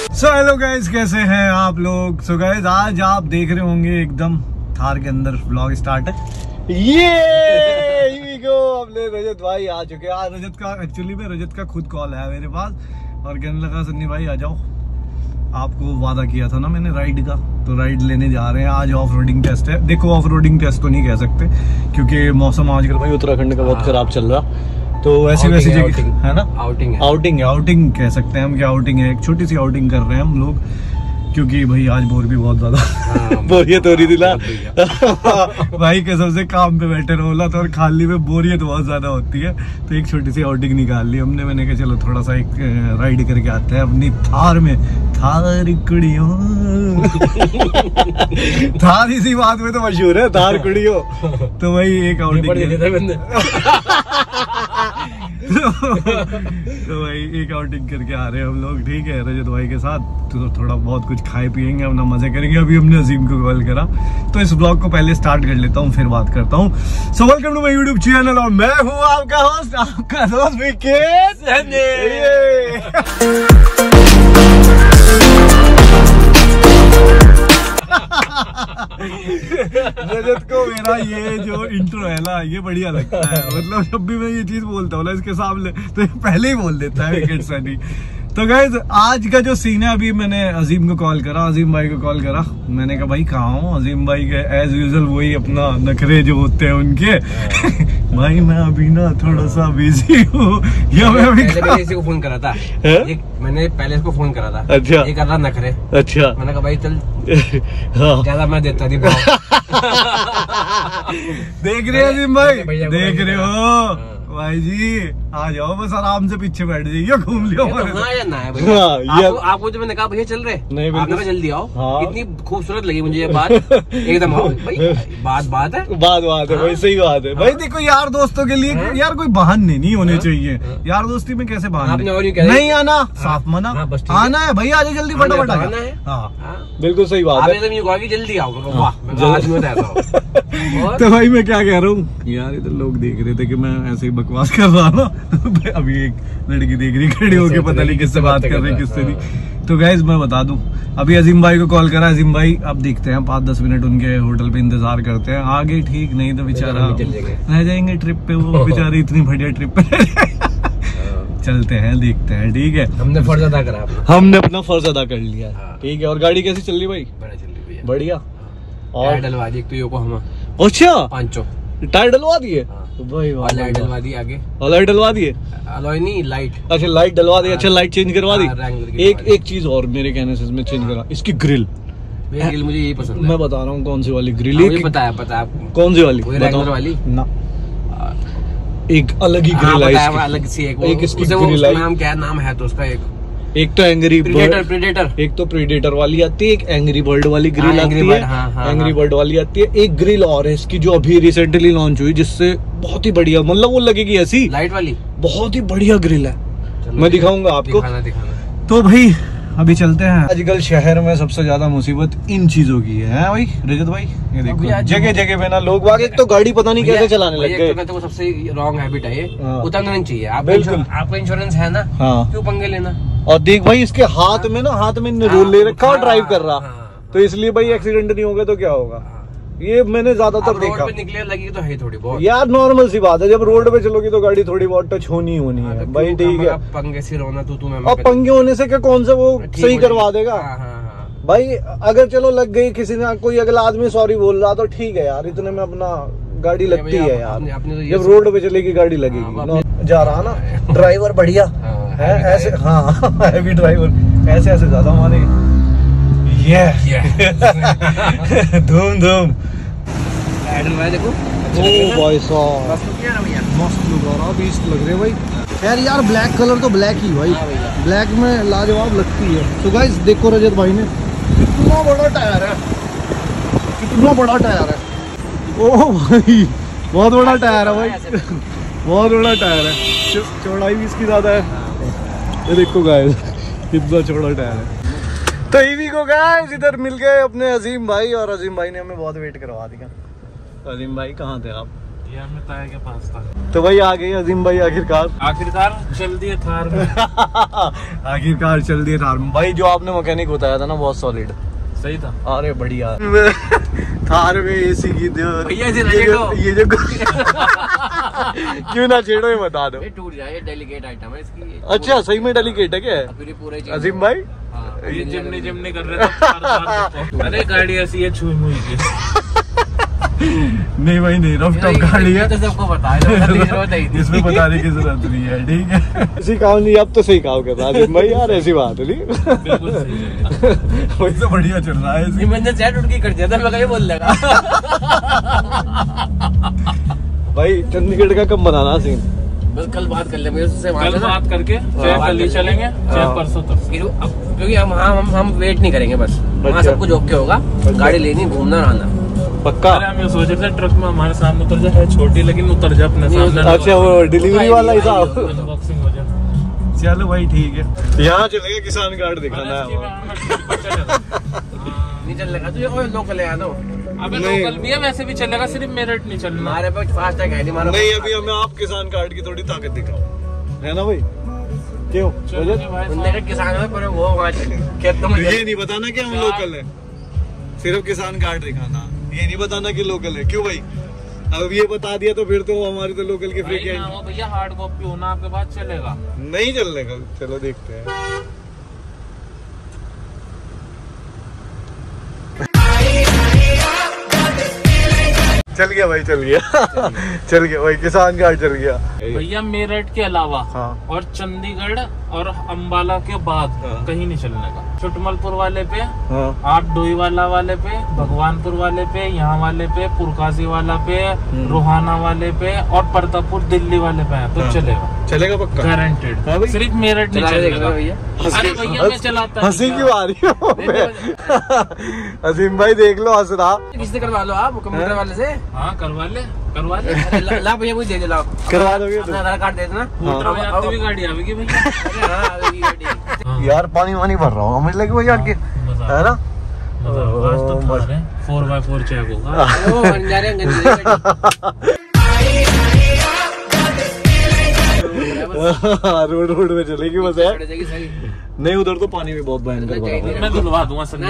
So hello guys, कैसे हैं आप लोग। सो गाइस, आज आप देख रहे होंगे एकदम थार के अंदर व्लॉग स्टार्ट है। ये अपने रजत भाई आ चुके हैं। आज रजत का एक्चुअली में रजत का खुद कॉल आया मेरे पास और कहने लगा सन्नी भाई आ जाओ, आपको वादा किया था ना मैंने राइड का, तो राइड लेने जा रहे हैं। आज ऑफ रोडिंग टेस्ट है। देखो ऑफ रोडिंग टेस्ट तो नहीं कह सकते क्योंकि मौसम आजकल भाई उत्तराखंड का बहुत खराब चल रहा, तो ऐसी वैसी जगह है ना, आउटिंग कह सकते हैं हम, क्या आउटिंग है, एक छोटी सी आउटिंग कर रहे हैं हम लोग क्योंकि भाई आज बोर भी बहुत ज्यादा बोरियत हो रही थी ना भाई कसम से काम पे बैठे रहो तो और खाली में बोरियत बहुत ज्यादा होती है, तो एक छोटी सी आउटिंग निकाल ली हमने। मैंने कहा चलो थोड़ा सा एक राइड करके आते हैं अपनी थार में। थार कुड़ियों थार इसी बात में तो मशहूर है, थार कुड़ियों। तो वही एक आउटिंग तो भाई एक आउटिंग करके आ रहे हैं हम लोग, ठीक है, रजत भाई के साथ। तो थोड़ा बहुत कुछ खाए पियेंगे, अपना मजे करेंगे। अभी हमने अजीम को कॉल करा, तो इस ब्लॉग को पहले स्टार्ट कर लेता हूँ फिर बात करता हूँ। So welcome to my YouTube channel और मैं हूँ आपका होस्ट, आपका दोस्त विकेश। रजत को मेरा ये जो इंट्रो है ना, ये बढ़िया लगता है। मतलब जब भी मैं ये चीज बोलता हूँ ना इसके सामने, तो ये पहले ही बोल देता है विकेट सनी। तो गाइस आज का जो सीन है, अभी मैंने अजीम को कॉल करा, अजीम भाई को कॉल करा। मैंने कहा भाई कहाँ हूँ। अजीम भाई के एज यूजुअल वही अपना नखरे जो होते हैं उनके भाई मैं अभी ना थोड़ा सा बिजी हूँ, या मैं अभी मैंने इसी को फोन करा था। मैंने पहले इसको फोन करा था। अच्छा, ये कर रहा नखरे। अच्छा, मैंने कहा भाई चल ज्यादा मैं देता नहीं देख रहे हो अजीम भाई, देख रहे हो भाई जी, आ जाओ बस आराम से पीछे बैठ जाइए, घूम लियो। आपको जो मैंने कहा भैया चल रहे नहीं, आपने जल्दी आओ। हाँ। इतनी खूबसूरत लगी मुझे ये बात, एकदम आओ भाई, बात है भाई, सही बात है भाई। देखो यार दोस्तों के लिए यार कोई बहाने नहीं होने चाहिए। यार दोस्ती में कैसे बहाने, नहीं आना साफ मना, आना है भाई, आज जल्दी फटाफट आना है। बिल्कुल सही बात है, जल्दी आओ। तो भाई मैं क्या कह रहा हूँ यार, इधर लोग देख रहे थे कि मैं ऐसे ही बकवास कर रहा ना, तो अभी एक लड़की देख रही खड़ी होके, पता नहीं किससे बात कर रही किससे नहीं। तो गाइस मैं बता दूं, अभी अजीम भाई को कॉल करा। अजीम भाई अब देखते हैं 5-10 मिनट उनके होटल पे इंतजार करते हैं, आगे ठीक, नहीं तो बेचारा रह जाएंगे ट्रिप पे। वो बेचारे इतनी बढ़िया ट्रिप पे चलते हैं, देखते हैं, ठीक है। हमने फर्ज अदा करा, हमने अपना फर्ज अदा कर लिया, ठीक है। और गाड़ी कैसी चल रही भाई? बढ़िया। और डलवा दी तो योकोहामा। अच्छा, 5 टायर डलवा दिए तो भाई, लाइट डलवा दी आगे, और लाइट डलवा दिए, अलॉय नहीं लाइट। अच्छा लाइट डलवा दी, अच्छा लाइट चेंज करवा दी। एक चीज और मेरे कहने से इसमें चेंज करा, इसकी ग्रिल। मुझे यही पसंद है, मैं बता रहा हूँ कौन सी वाली ग्रिल, पता है आपको कौन सी वाली वाली ना, एक अलग ही ग्रिल है, अलग सी एक इसकी ग्रिल है। नाम क्या है, नाम है तो उसका एक तो एंग्री प्रेडेटर, एक तो प्रेडेटर वाली आती है, एक एंग्री बर्ड वाली ग्रिल आती है, एंग्री बर्ड वाली आती है। एक ग्रिल और है इसकी जो अभी रिसेंटली लॉन्च हुई, जिससे बहुत ही बढ़िया, मतलब वो लगेगी ऐसी लाइट वाली, बहुत ही बढ़िया ग्रिल है। मैं दिखाऊंगा आपको। दिखाना। तो भाई अभी चलते हैं। आजकल शहर में सबसे ज्यादा मुसीबत इन चीजों की है भाई रजत भाई। ये देखो जगह जगह पे ना लोग बाग, एक तो गाड़ी पता नहीं कैसे चलाने लग गए। तो सबसे रॉन्ग हैबिट है ये, उतारना नहीं चाहिए। आपका इंश्योरेंस है ना, क्यों पंगे लेना। और देख भाई इसके हाथ में रोल ले रखा और ड्राइव कर रहा, तो इसलिए भाई एक्सीडेंट नहीं होगा तो क्या होगा। ये मैंने ज्यादातर देखा। निकले लगी तो है थोड़ी बहुत यार, नॉर्मल सी बात है, जब रोड पे चलोगी तो गाड़ी थोड़ी बहुत टच होनी है भाई, ठीक है। पंगे से रोना तू और पंगे होने से क्या कौन सा वो सही करवा देगा भाई। अगर चलो लग गई किसी ने, कोई अगला आदमी सॉरी बोल रहा तो ठीक है यार, इतने में अपना गाड़ी लगती है यार। जब रोड पे चलेगी गाड़ी लगेगी। जा रहा ना ड्राइवर बढ़िया है ऐसे, हाँ हैवी ड्राइवर, ऐसे ज्यादा मारेगी। धूम देखो, भाई साहब मस्त लग रहे भाई। खैर यार ब्लैक कलर तो ब्लैक ही भाई, ब्लैक में लाजवाब लगती है। तो गाइस देखो रजत भाई ने कितना बड़ा टायर है, ओ भाई बहुत बड़ा टायर है भाई, बहुत बड़ा टायर है। चौड़ाई भी इसकी ज्यादा है। ये देखो गाइस कितना चौड़ा टायर है। तो ईवी को गाइस इधर मिल गए अपने अजीम भाई, और अजीम भाई ने हमें बहुत वेट करवा दिया। अजीम भाई कहाँ थे आप? ये हमें ताया के पास था। तो भाई आ गए अजीम भाई आखिरकार चल दिए थार में। आखिरकार चल दिए थार में। भाई जो आपने मैकेनिक बताया था ना बहुत सॉलिड सही था। अरे बढ़िया। थार में एसी की भैया ये जो क्यों ना छेड़ो ये बता दो। टूट जाए, डेलिकेट आइटम है इसकी। अच्छा सही में डेलिकेट है क्या? पूरे अजीम भाई ये जिमनी कर रहे थे। अरे गाड़ी ऐसी है छुई मुई की। नहीं भाई नहीं, रफ टफ गाड़ी है तो सबको बता इसमें बताने की जरूरत नहीं है। ठीक है इसी काम नहीं, अब तो सही काम कर रहा है भाई यार, ऐसी बात नहीं। वही तो बढ़िया चल रहा है। मैंने सेट उठ के कर दिया था, मैं ये बोल लगा। भाई चंडीगढ़ का कब बनाना सीन? बस कल बात कर लेंगे उससे, कल बात करके कल ही चलेंगे, परसों तक। क्योंकि हम वेट नहीं करेंगे, बस वहाँ सब कुछ ओके होगा। गाड़ी लेनी, घूमना रहना पक्का। हम ये सोच रहे थे ट्रक में हमारे सामने उतर जाए, छोटी लेकिन उतर जाए अपने सामने। अच्छा वो डिलीवरी वाला हिसाब। अनबॉक्सिंग हो जाए। चलो भाई ठीक है। यहाँ चलेगा किसान कार्ड दिखाना है। नहीं चलेगा तुझे, और लोकल है दो। अबे लोकल भी है, वैसे भी चलेगा, सिर्फ मेरठ नहीं चलना। हमारे पास फास्ट टैग है नहीं। अभी हमें आप किसान कार्ड की थोड़ी ताकत दिखाओ, है ना भाई? क्यों किसान है पर वो ये नहीं बताना कि हम लोकल है, सिर्फ किसान कार्ड दिखाना। ये नहीं बताना कि लोकल है। क्यों भाई? अब ये बता दिया तो फिर तो हमारी तो लोकल की फ्री है भैया। हार्ड कॉपी होना आपके पास चलेगा? नहीं चलने का। चलो देखते हैं। चल गया भाई, चल गया। चल गया भाई, किसान कार्ड चल गया भैया। मेरठ के अलावा हाँ। और चंडीगढ़ और अम्बाला के बाद कहीं नहीं चलने का। चुटमलपुर वाले पे हाँ। आप डोईवाला वाले पे, भगवानपुर वाले पे, यहाँ वाले पे, पुरकासी वाला पे, रोहाना वाले पे और प्रतापपुर दिल्ली वाले पे है तो चलेगा। चलेगा पक्का, गारंटेड। सिर्फ मेरठ नहीं चलेगा भैया। अरे भैया मैं चलाता। हंसी क्यों आ रही है? अजीम भाई देख लो हंस रहा। किससे करवा लो आप? कंप्यूटर वाले से? हाँ करवा ले ला भैया मुझे दे दे, लाओ करवा दोगे? आधार कार्ड दे देना। भी गाड़ी आवेगी भैया। यार पानी वानी भर रहा हूँ मुझे लगे भाई आगे, है ना? 4x4 चेक होगा। रोड में चलेगी बस यार। नहीं उधर तो पानी भी बहुत भयंकर भरा है। मैं धुलवा दूंगा सर।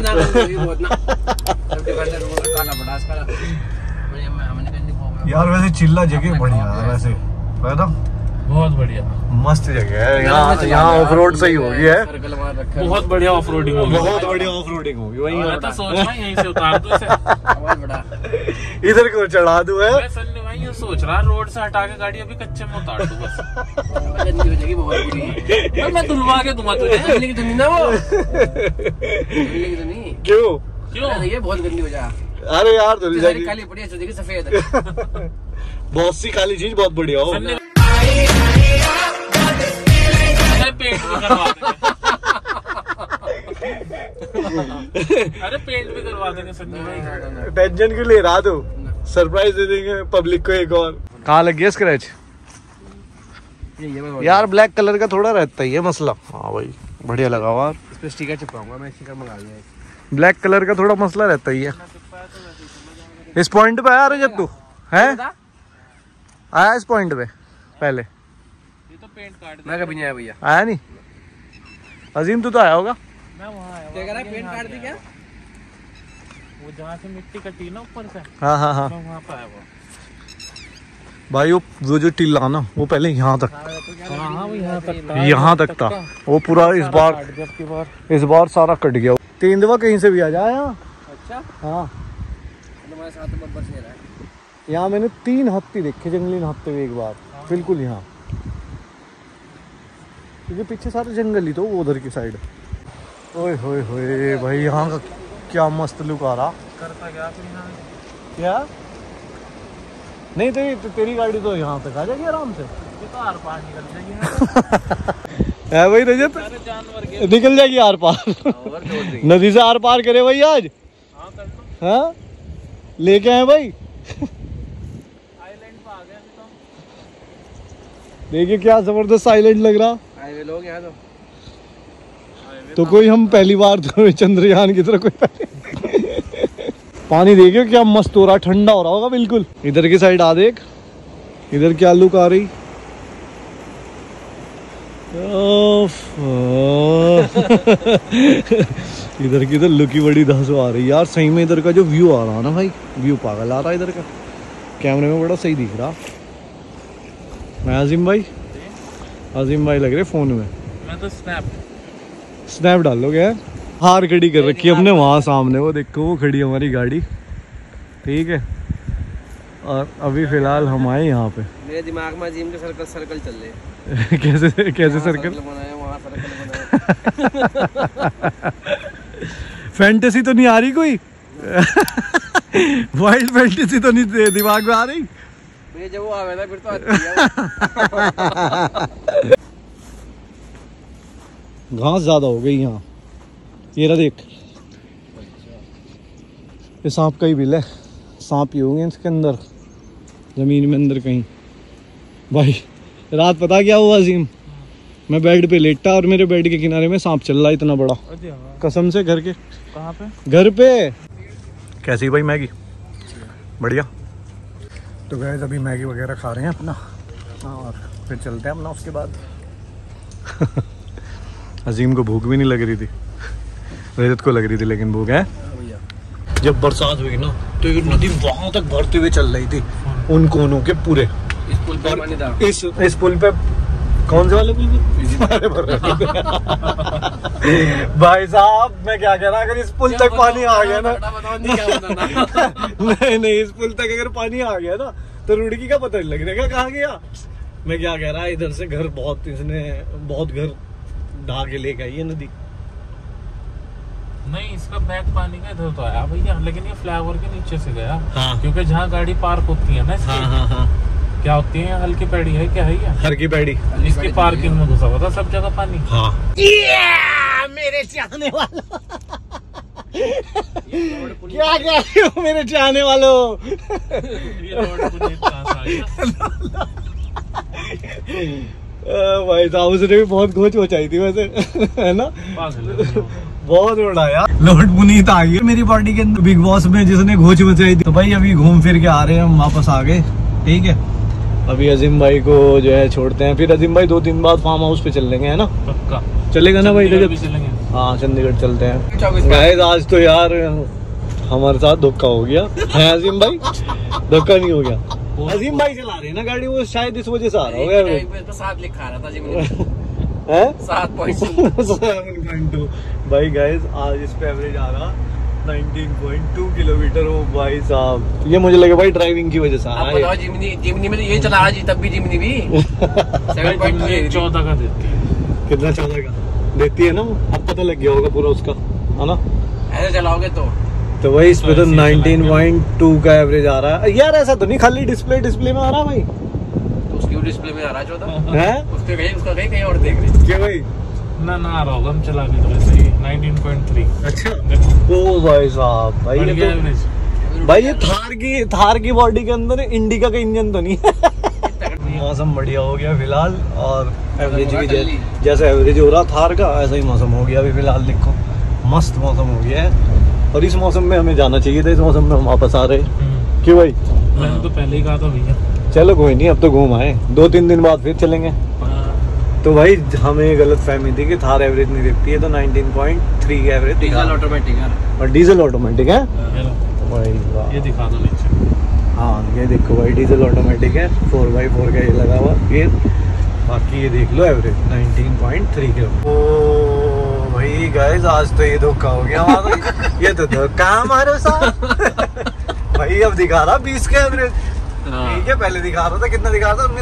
यार वैसे चिल्ला जगह बढ़िया है वैसे, है ना? बहुत बढ़िया मस्त जगह है। यहाँ ऑफ रोड सही होगी है। बहुत बढ़िया ऑफ रोडिंग होगी। बहुत बढ़िया ऑफ रोडिंग होगी। वही तो सोच रहा यहीं से उतार दूं इसे। इधर को चढ़ा दूं है। मैं सन्नी भाई ये सोच रहा रोड से हटा के गाड़ी अभी कच्चे में उतार दूं बस। मैं धुलवा के दूंगा तुझे। क्यों? ये बहुत गंदी हो जाए। अरे यार धुल जाएगी। काली बढ़िया सफेद। बहुत सी काली चीज बहुत बढ़िया हो। पेंट भी करवा देंगे। अरे पेंट भी करवा देंगे सन्नी भाई। टेंशन क्यों ले रहा तू? सरप्राइज दे देंगे पब्लिक को एक और। कहाँ लग गया स्क्रैच? यार ब्लैक कलर का थोड़ा रहता है ये मसला। हाँ भाई बढ़िया लगा हुआ। इस पे स्टिकर चिपकाऊंगा मैं, स्टिकर मंगा लिया। ब्लैक कलर का थोड़ा मसला रहता ही है। इस पॉइंट पे आया रजत तू? है आया इस पॉइंट पे पहले? ये तो पेंट कार्ड मैं कभी नहीं आया भैया। आया नहीं? अजीम तू तो आया होगा। मैं वहाँ आया। क्या कह रहा है? पेंट कार्ड दी क्या? वो जहाँ से मिट्टी कटी ना ऊपर से। हाँ हाँ हाँ मैं वहाँ पे आया हुआ भाई। वो जो टिल्ला ना वो पहले यहाँ तक, यहाँ तक था। वो पूरा इस बार सारा कट गया। तेंदुआ कहीं से भी आ जाए यहाँ। अच्छा हाँ तुम्हारे साथ तो बस नहीं रहा है। यहाँ मैंने 3 हाथी देखे, जंगली हाथी भी एक बार बिल्कुल यहाँ, क्योंकि पीछे सारे जंगल ही तो वो उधर की साइड। ओए होए होए भाई यहाँ का क्या मस्त लुक आ रहा। करता क्या क्या? नहीं तो तेरी गाड़ी तो यहाँ तक आ जाएगी आराम से। ये तो आर पार निकल जाएगी है भाई रजत? जानवर निकल जाएगी आर पार। नदी से आर पार करे भाई आज। हाँ लेके आए भाई। आइलैंड पे आ गए तो। देखिए क्या जबरदस्त आइलैंड लग रहा। हाईवे लोग यहाँ तो कोई हम पहली बार तो चंद्रयान की तरह कोई पानी देखियो क्या मस्त हो रहा, ठंडा हो रहा होगा बिल्कुल। इधर की साइड आ देख, इधर क्या लुक आ रही। इधर की तो लुक ही बड़ी धांसू आ रही यार सही में। इधर का जो व्यू आ रहा ना भाई, व्यू पागल आ रहा है इधर का, कैमरे में बड़ा सही दिख रहा। मैं आजिम भाई लग रहे फोन में। मैं तो स्नैप डालोगे यार। हार खड़ी कर रखी है हमने वहाँ सामने, वो देखो वो खड़ी हमारी गाड़ी, ठीक है। और अभी फिलहाल हम आए यहाँ पे। मेरे दिमाग में अजीम के सर्कल चल रहे। कैसे सर्कल बनाया, वहाँ सर्कल बनाया। फैंटेसी तो नहीं आ रही कोई? वाइल्ड फैंटेसी तो नहीं दिमाग में आ रही? जब वो आवे ना फिर तो आती है। घास ज्यादा हो गई यहाँ, ये रहा देख, ये सांप का ही बिल है, सांप ही होंगे इसके अंदर, जमीन में अंदर कहीं। भाई रात पता क्या हुआ अजीम, मैं बेड पे लेटा और मेरे बेड के किनारे में सांप चल रहा इतना बड़ा, कसम से। घर के कहाँ पे? घर पे। कैसी भाई मैगी? बढ़िया। तो गए अभी मैगी वगैरह खा रहे हैं अपना, और फिर चलते हैं अपना उसके बाद। अजीम को भूख भी नहीं लग रही थी, रजत को लग रही थी लेकिन भूख है। जब बरसात हुई ना तो ये नदी वहां तक भरते हुए चल रही थी, उन कोनों के पूरे। इस पुल पे पानी था। इस पुल पे, कौन से वाले पुल पे? भाई साहब मैं क्या कह रहा, अगर इस पुल तक पानी आ गया ना, नहीं इस पुल तक अगर पानी आ गया ना तो रुड़की का पता नहीं लगेगा कहाँ गया। मैं क्या कह रहा, इधर से घर बहुत घर ढा के लेके आई है नदी। नहीं, इसका बैक पानी का इधर तो आया भैया, लेकिन ये फ्लाईओवर के नीचे से गया। हाँ। क्योंकि जहाँ गाड़ी पार्क होती है ना इसकी, हाँ। क्या होती है, हल्की पैड़ी है, क्या है ये? हल्की पैड़ी। इसकी पार्किंग में घुसा हुआ था सब जगह पानी। हाँ। मेरे चाहने वालों, क्या कह रहे हो मेरे चाहने वालों? भाई साहब उसने भी बहुत घोच मचाई थी वैसे, है ना? बहुत उड़ाया। लॉर्ड पुनीत आ गई मेरी पार्टी के अंदर, बिग बॉस में जिसने घोच मचाई थी। तो भाई अभी घूम फिर के आ रहे हैं हम, वापस आ गए, ठीक है। अभी अजीम भाई को जो है छोड़ते हैं, फिर अजीम भाई 2 दिन बाद फार्म हाउस पे चल लेंगे, है ना? पक्का चलेगा ना भाई? चंडीगढ़ भी चलेंगे। हाँ चंडीगढ़ चलते हैं। गाइस आज तो यार हमारे साथ धोखा हो गया है अजीम भाई, धोखा नहीं हो गया। अजीम भाई चला रहे हैं ना गाड़ी, वो शायद इस वजह से आ रहा होगा। 7 लिखा रहा था जी मुझे। 7.2 भाई गाइस आज इस पे एवरेज आ रहा 19.2 किलोमीटर। ओ भाई साहब ये मुझे लगे भाई ड्राइविंग की वजह से आ रहा है। जिमनी में तो ये चला रहा जी, तब भी जिमनी भी 7.14 का देती है। कितना 14 का देती है ना? अब पता लग गया होगा पूरा उसका, है ना? ऐसे चलाओगे तो वही इस पे तो 19.2 का एवरेज आ रहा है यार। ऐसा तो नहीं खाली डिस्प्ले में आ रहा भाई, तो उसकी डिस्प्ले में आ रहा है 14 है। उसका कहीं और देख रहे क्या भाई? ना आ रहा होगा, हम चला भी तो वैसे ही 19.3। अच्छा ओ भाई साहब, भाई ये तो भाई ये थार की बॉडी के अंदर इंडिका का इंजन तो नहीं है। मौसम बढ़िया हो गया फिलहाल, और एवरेज भी जैसे एवरेज हो रहा थार का ऐसा ही मौसम हो गया अभी फिलहाल। देखो मस्त मौसम हो गया है, और इस मौसम में हमें जाना चाहिए था, इस मौसम में हम वापस आ रहे हैं। क्यों भाई? मैंने तो पहले ही कहा था भैया। चलो कोई नहीं, अब तो घूम आए, 2-3 दिन बाद फिर चलेंगे। तो भाई हमें गलत फहमी थी कि थार एवरेज नहीं देती है, तो 19.3 का एवरेज। डीजल ऑटोमेटिक है, और डीजल ऑटोमेटिक है भाई। ये दिखा दो नीचे। हाँ ये देखो भाई डीजल ऑटोमेटिक है, 4x4 का ये लगा हुआ गियर। बाकी ये देख लो एवरेज 19.3 किलो। ओ भाई गाइस आज तो ये धोखा हो गया हमारा। ये तो धोखा हमारे साथ। भाई अब दिखा रहा 20 का एवरेज, ठीक है। पहले दिखा रहा था, कितना दिखा रहा था?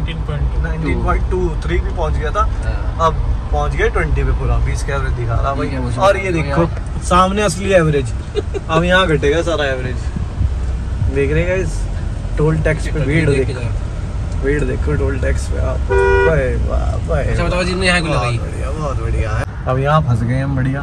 19.23 भी पहुंच गया था, अब पहुंच गया 20 पे पूरा। 20 का एवरेज दिखा रहा भाई। और ये देखो सामने असली एवरेज, अब यहाँ घटेगा सारा एवरेज। देख रहे हैं इस टोल टैक्स पे भीड़ देखो टोल टैक्स पे आप। अच्छा बताओ जी, यहाँ क्यों लगाई? बहुत बढ़िया है। अब यहाँ फंस गए हम, बढ़िया।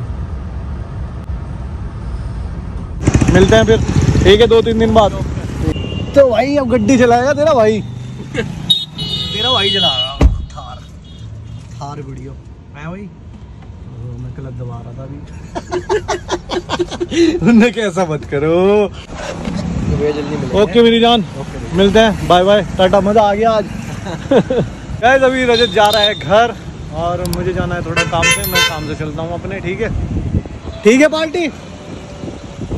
मिलते हैं फिर, ठीक है 2-3 दिन बाद। तो भाई अब गड्डी चलाएगा तेरा भाई? तेरा भाई चला रहा थार वीडियो। मैं भाई मैं गलत दबा रहा था अभी। उनने कैसा मत करो। तो भैया जल्दी मिलेंगे। ओके मेरी जान, मिलते हैं, बाय बाय, टाटा, मजा आ गया आज। गाइस अभी रजत जा रहा है घर और मुझे जाना है थोड़ा काम से, मैं काम से चलता हूँ अपने। ठीक है, ठीक है पार्टी।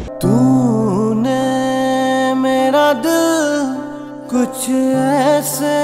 तूने मेरा दिल कुछ ऐसे